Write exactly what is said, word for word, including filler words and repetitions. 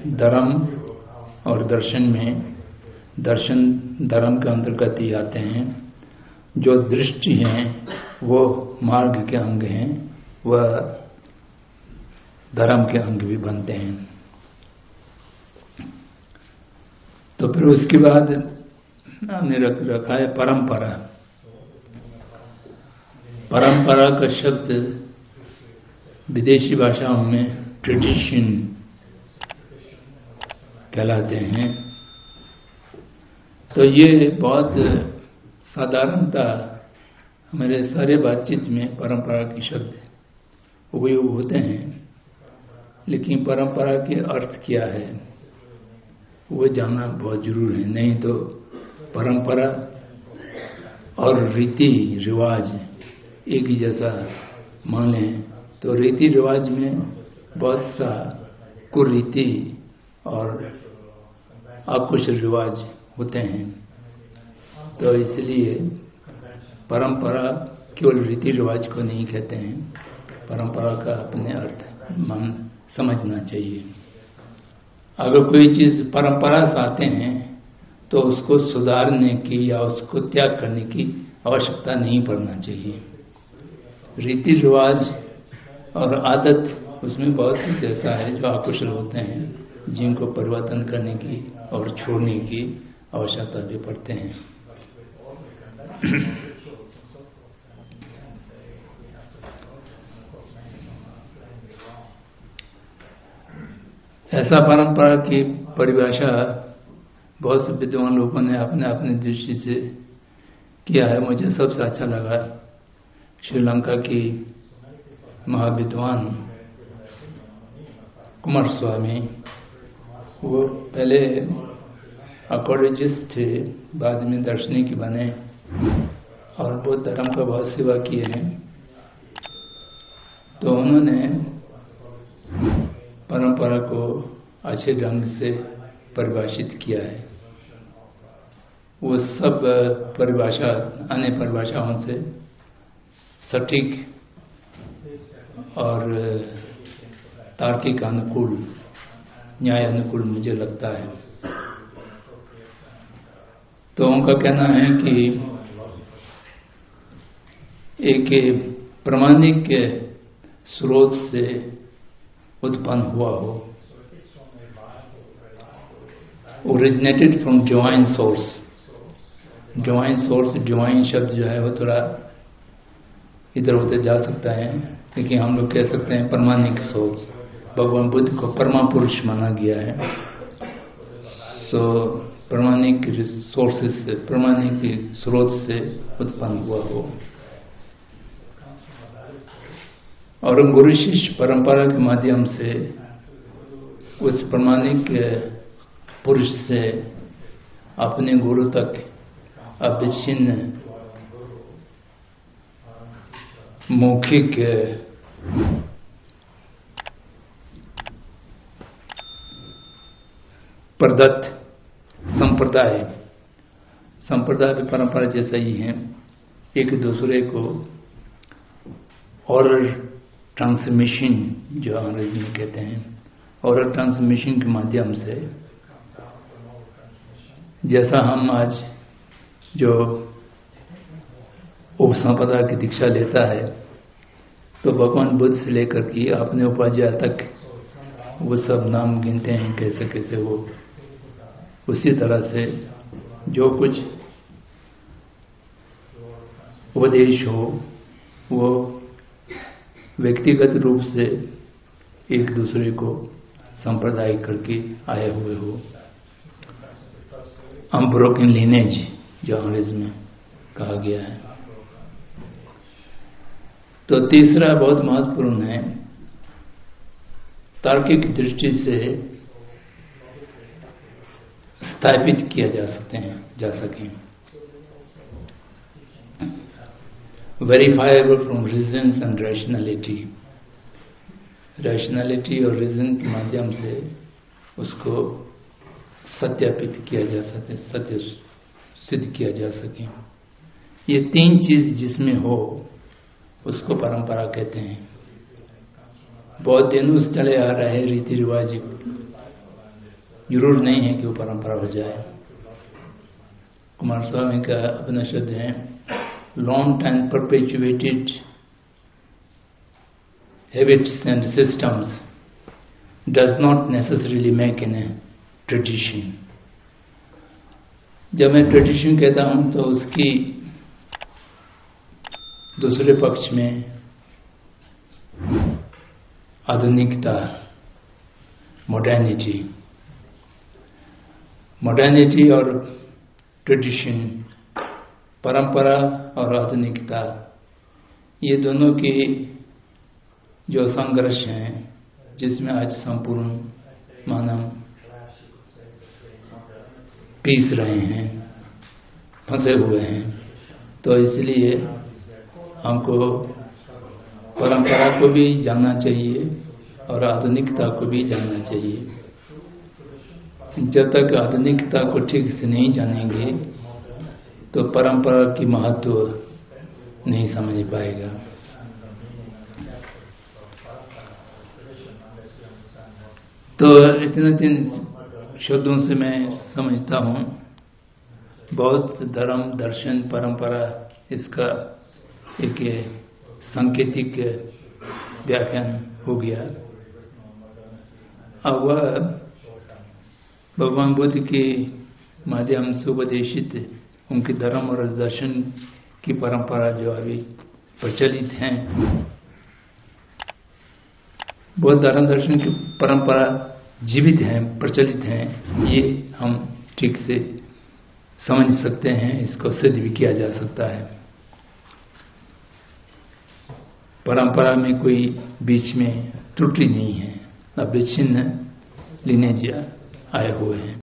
धर्म और दर्शन में, दर्शन धर्म के अंतर्गत ही आते हैं। जो दृष्टि हैं वो मार्ग के अंग हैं, वह धर्म के अंग भी बनते हैं। तो फिर उसके बाद हमने रख रखा है परंपरा। परंपरा का शब्द विदेशी भाषाओं में ट्रेडिशन कहलाते हैं। तो ये बहुत साधारणता हमारे सारे बातचीत में परंपरा के शब्द उपयोग होते हैं, लेकिन परंपरा के अर्थ क्या है वो जानना बहुत जरूरी है। नहीं तो परंपरा और रीति रिवाज एक ही जैसा मान लें तो रीति रिवाज में बहुत सा कुरीति और अकुशल रिवाज होते हैं। तो इसलिए परंपरा केवल रीति रिवाज को नहीं कहते हैं, परंपरा का अपने अर्थ मान समझना चाहिए। अगर कोई चीज परंपरा से आते हैं तो उसको सुधारने की या उसको त्याग करने की आवश्यकता नहीं पड़ना चाहिए। रीति रिवाज और आदत उसमें बहुत सी ऐसा है जो अकुशल होते हैं, जिनको परिवर्तन करने की और छोड़ने की आवश्यकता भी पड़ते हैं। ऐसा परंपरा की परिभाषा बहुत से विद्वान लोगों ने अपने अपने दृष्टि से किया है। मुझे सबसे अच्छा लगा श्रीलंका की महाविद्वान कुमार स्वामी, वो पहले अकोलॉजिस्ट थे, बाद में दार्शनिक बने और बौद्ध धर्म का बहुत सेवा किए हैं। तो उन्होंने परंपरा को अच्छे ढंग से परिभाषित किया है। वो सब परिभाषा अन्य परिभाषाओं से सटीक और तार्किक अनुकूल, न्याय अनुकूल मुझे लगता है। तो उनका कहना है कि एक प्रामाणिक स्रोत से उत्पन्न हुआ हो, originated from divine source. Divine source, divine शब्द जो है वो थोड़ा इधर उधर जा सकता है, लेकिन हम लोग कह सकते हैं प्रामाणिक सोर्स। भगवान बुद्ध को परमा पुरुष माना गया है। तो प्रामाणिक सोर्सेस से, प्रामाणिक स्रोत से उत्पन्न हुआ हो। और गुरु शिष्य परंपरा के माध्यम से उस प्रामाणिक पुरुष से अपने गुरु तक अविच्छिन्न मौखिक प्रदत्त संप्रदाय, संप्रदाय भी परंपरा जैसा ही है, एक दूसरे को ओरल ट्रांसमिशन जो अंग्रेजी में कहते हैं, ओरल ट्रांसमिशन के माध्यम से, जैसा हम आज जो उपसंपदा की दीक्षा लेता है तो भगवान बुद्ध से लेकर के अपने उपाध्याय तक वो सब नाम गिनते हैं कैसे कैसे वो, उसी तरह से जो कुछ उपदेश हो वो व्यक्तिगत रूप से एक दूसरे को सांप्रदायिक करके आए हुए हो। अनब्रोकन लिनेज जो अंग्रेजी में कहा गया है। तो तीसरा बहुत महत्वपूर्ण है, तार्किक दृष्टि से स्थापित किया जा सकते हैं जा सकें verifiable from reason and rationality. Rationality और रीजन के माध्यम से उसको सत्यापित किया जा सके, सत्य सिद्ध किया जा सके। ये तीन चीज जिसमें हो उसको परंपरा कहते हैं। बहुत दिनों से चले आ रहे रीति रिवाज जरूर नहीं है कि वो परंपरा हो जाए। कुमार स्वामी का अपना शब्द है, long time perpetuated habits and systems does not necessarily make an tradition. जब मैं ट्रेडिशन कहता हूं तो उसकी दूसरे पक्ष में आधुनिकता, मॉडर्निटी मॉडर्निटी और ट्रेडिशन, परंपरा और आधुनिकता, ये दोनों की जो संघर्ष है जिसमें आज संपूर्ण मानव पीस रहे हैं, फंसे हुए हैं। तो इसलिए हमको परंपरा को भी जानना चाहिए और आधुनिकता को भी जानना चाहिए। जब तक आधुनिकता को ठीक से नहीं जानेंगे तो परंपरा की महत्व नहीं समझ पाएगा। तो इतने तीन शब्दों से मैं समझता हूँ बौद्ध धर्म, दर्शन, परंपरा, इसका एक सांकेतिक व्याख्यान हो गया। अब वह भगवान बुद्ध के माध्यम से उपदेशित उनके धर्म और दर्शन की परंपरा जो अभी प्रचलित हैं, बौद्ध धर्म दर्शन की परंपरा जीवित हैं, प्रचलित हैं, ये हम ठीक से समझ सकते हैं। इसको सिद्ध भी किया जा सकता है। परंपरा में कोई बीच में त्रुटि नहीं है, अब विच्छिन्न लिनेज आए हुए हैं।